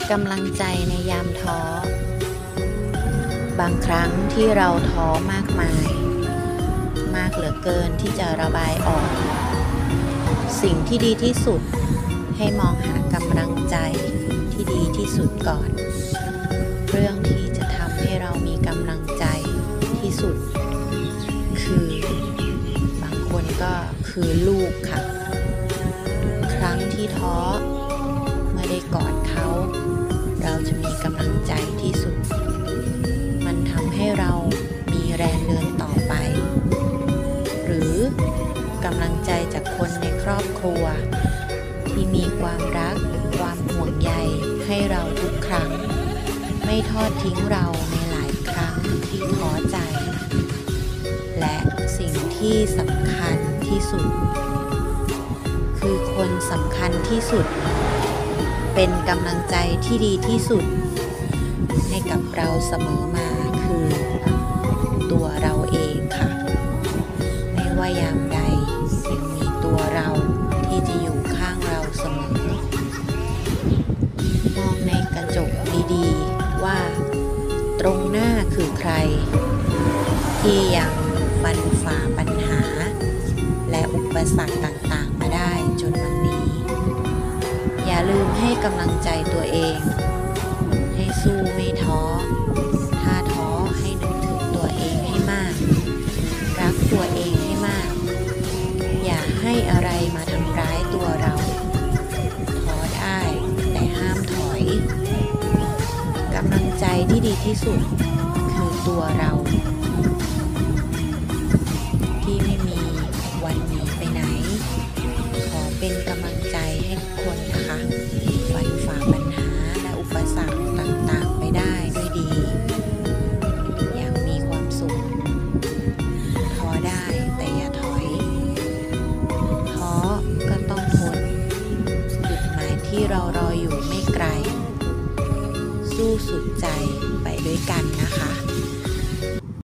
กำลังใจในยามท้อบางครั้งที่เราท้อมากมายมากเหลือเกินที่จะระบายออกสิ่งที่ดีที่สุดให้มองหากำลังใจที่ดีที่สุดก่อนเรื่องที่จะทำให้เรามีกำลังใจที่สุดคือบางคนก็คือลูกค่ะทุกครั้งที่ท้อเมื่อได้กอดเขาเราจะมีกำลังใจที่สุดมันทำให้เรามีแรงเดินต่อไปหรือกำลังใจจากคนในครอบครัวที่มีความรักความห่วงใยให้เราทุกครั้งไม่ทอดทิ้งเราในหลายครั้งที่ท้อใจและสิ่งที่สำคัญที่สุดคือคนสำคัญที่สุดเป็นกำลังใจที่ดีที่สุดให้กับเราเสมอมาคือตัวเราเองค่ะไม่ว่ายามใดยังมีตัวเราที่จะอยู่ข้างเราเสมอมองในกระจกดีๆว่าตรงหน้าคือใครที่ยังฟันฝ่าปัญหาและอุปสรรคต่างๆมาได้จนวันนี้อย่าลืมให้กำลังใจตัวเองให้สู้ไม่ท้อถ้าท้อให้นึกถึงตัวเองให้มากรักตัวเองให้มากอย่าให้อะไรมาทำร้ายตัวเราท้อได้แต่ห้ามถอยกำลังใจที่ดีที่สุดคือตัวเราที่ไม่มีวันหนีไปไหนขอเป็นกำลังใจให้ทุกคนนะคะฟันฝ่าปัญหาและอุปสรรคต่างๆไปได้ด้วยดีอย่างมีความสุขท้อได้แต่อย่าถอยท้อก็ต้องทนจุดหมายที่เรารออยู่ไม่ไกลสู้สุดใจไปด้วยกันนะคะ